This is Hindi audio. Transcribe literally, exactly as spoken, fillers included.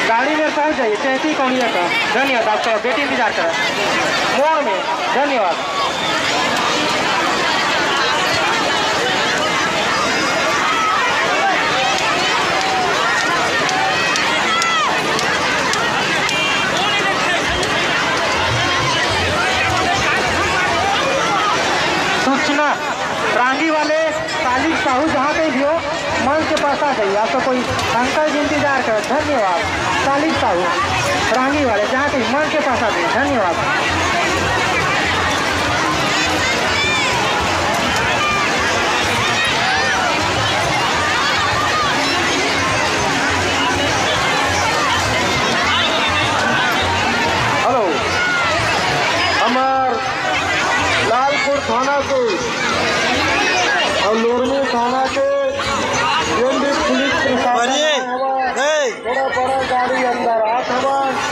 गाड़ी में पहुंच जाइए तैतीस कौनिया का। धन्यवाद आपका, बेटी इंतजार कर मोड़ में। धन्यवाद। सूचना रांगी वाले तालिब साहू जहाँ कहीं भी हो मंच के पास आ जाइए। आपका कोई अंकल जी इंतजार कर। धन्यवाद। तालिब साहू रांगी वाले जहाँ कहीं मंच के पास आ जाइए। धन्यवाद। हेलो, हमार लालपुर थाना को और लोरमी थाना के पुलिस प्रशासन बड़ा बड़ा गाड़ी अंदर आठ हमार